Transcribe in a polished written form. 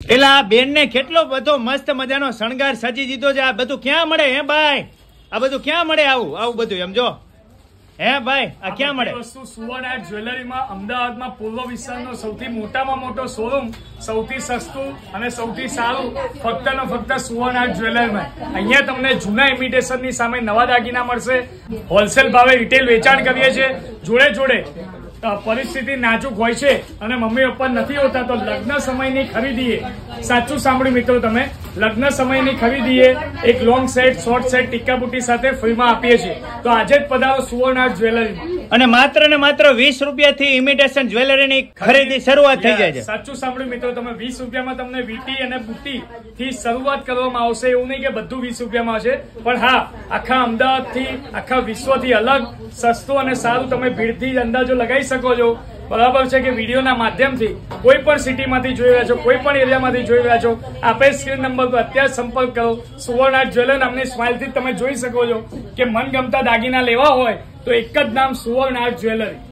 એટલે આ બેન ને કેટલો બધો મસ્ત મજાનો શણગાર સજી દીધો છે. આ બધું ક્યાં મળે હે ભાઈ? આ બધું ક્યાં મળે? આવું બધું એમ જો હે ભાઈ, આ ક્યાં મળે વસ્તુ? સુવર્ણ આર્ટ જ્વેલરીમાં અમદાવાદમાં પૂર્વ વિસ્તારનો સૌથી મોટામાં મોટો શોરૂમ, સૌથી સસ્તું અને સૌથી સારું ફક્ત ને ફક્ત સુવર્ણ આર્ટ જ્વેલરીમાં. અહીંયા તમને જૂના ઇમિટેશન ની સામે નવા દાગીના મળશે. હોલસેલ ભાવે રિટેલ વેચાણ કરીએ છીએ. જોડે જોડે પરિસ્થિતિ નાજુક હોય છે અને મમ્મી પપ્પા નથી હોતા તો લગ્ન સમયની ખરીદીએ, સાચું સાંભળ્યું મિત્રો તમે, લગ્ન સમયની ખરીદીએ એક લોંગ સેટ, શોર્ટ સેટ, ટીકા બુટી સાથે ફ્રીમાં આપીએ છીએ. તો આજે જ પધારો સુવર્ણ આર્ટ જ્વેલરીમાં. અને માત્ર ને માત્ર 20 રૂપિયાથી ઇમિટેશન જ્વેલરીની ખરીદી શરૂઆત થઈ જાય છે. સાચું સાંભળ્યું મિત્રો તમે, 20 રૂપિયામાં તમને વીટી અને બુટી થી શરૂઆત કરવામાં આવશે. એવું નહીં કે બધું 20 રૂપિયામાં આવશે, પણ હા, આખા અમદાવાદ થી, આખા વિશ્વથી અલગ, સસ્તું અને સારું તમે ભીડથી જ અંદાજો લગાવી શકો છો. બરાબર છે કે વિડીયોના માધ્યમથી કોઈ પણ સિટીમાંથી જોઈ રહ્યા છો, કોઈ પણ એરિયામાંથી જોઈ રહ્યા છો, આપે સ્ક્રીન નંબર પર અત્યારે સંપર્ક કરો. સુવર્ણ આર્ટ જ્વેલર નામની સ્માઇલથી તમે જોઈ શકો છો કે મનગમતા દાગીના લેવા હોય તો એક જ નામ, સુવર્ણ આર્ટ જ્વેલરી.